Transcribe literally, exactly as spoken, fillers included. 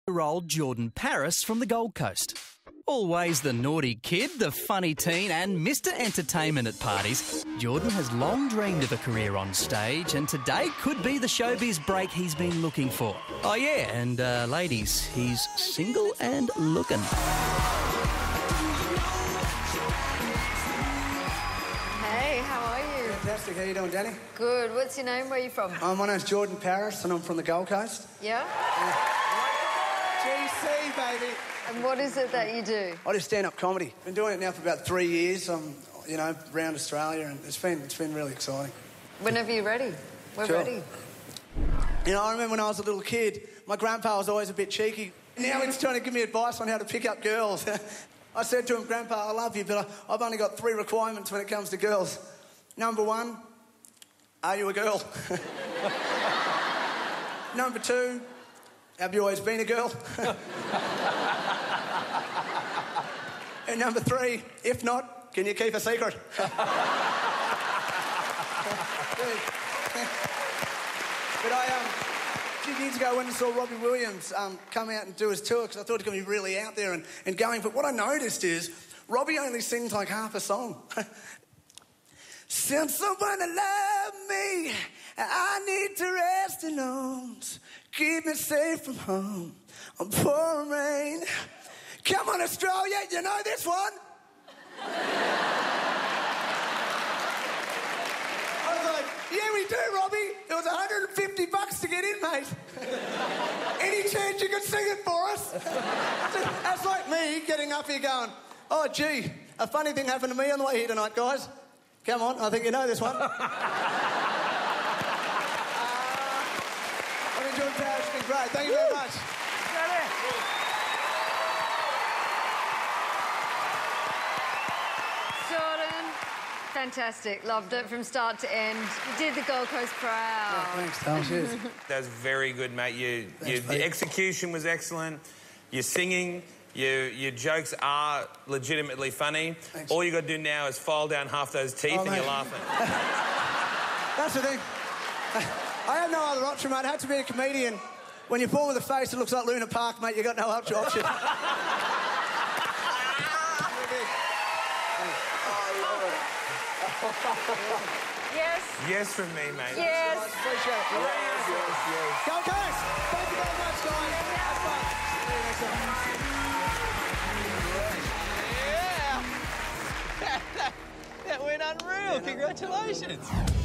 Old Jordan Paris from the Gold Coast. Always the naughty kid, the funny teen and Mister Entertainment at parties, Jordan has long dreamed of a career on stage and today could be the showbiz break he's been looking for. Oh yeah, and uh, ladies, he's single and looking. Hey, how are you? Fantastic. How you doing, Danny? Good. What's your name? Where are you from? Um, my name's Jordan Paris and I'm from the Gold Coast. Yeah? yeah. G C, baby. And what is it that you do? I do stand-up comedy. Been doing it now for about three years. I'm, you know, around Australia, and it's been it's been really exciting. Whenever you're ready, we're sure. ready. You know, I remember when I was a little kid, my grandpa was always a bit cheeky. Now he's trying to give me advice on how to pick up girls. I said to him, Grandpa, I love you, but I, I've only got three requirements when it comes to girls. Number one, are you a girl? Number two, have you always been a girl? And number three, if not, can you keep a secret? But I, um, a few years ago, when I saw Robbie Williams um, come out and do his tour, because I thought he was going to be really out there and, and going, but what I noticed is Robbie only sings like half a song. Send someone to love me, I need to rest in arms, keep me safe from home, I'm pouring rain. Come on, Australia, you know this one? I was like, yeah, we do, Robbie. It was one hundred fifty bucks to get in, mate. Any chance you could sing it for us? That's like me getting up here going, oh, gee, a funny thing happened to me on the way here tonight, guys. Come on, I think you know this one. uh, I've enjoyed Paris, it's been great. Thank you very much. Jordan, fantastic. Loved it from start to end. You did the Gold Coast proud. Yeah, thanks, Tom. Cheers. That was very good, mate. You, Thanks, you, the execution was excellent. Your singing, your, your jokes are legitimately funny. Thanks. All you got to do now is file down half those teeth oh, and mate. you're laughing. That's the thing. I had no other option, mate. I had to be a comedian. When you're born with a face that looks like Luna Park, mate, you got no other option. Yes. Yes from me, mate. Yes. Appreciate it. Yes, yes, yes. Go, guys. Thank you very much, guys. Have fun. See you next time. Yeah. That went unreal. Congratulations.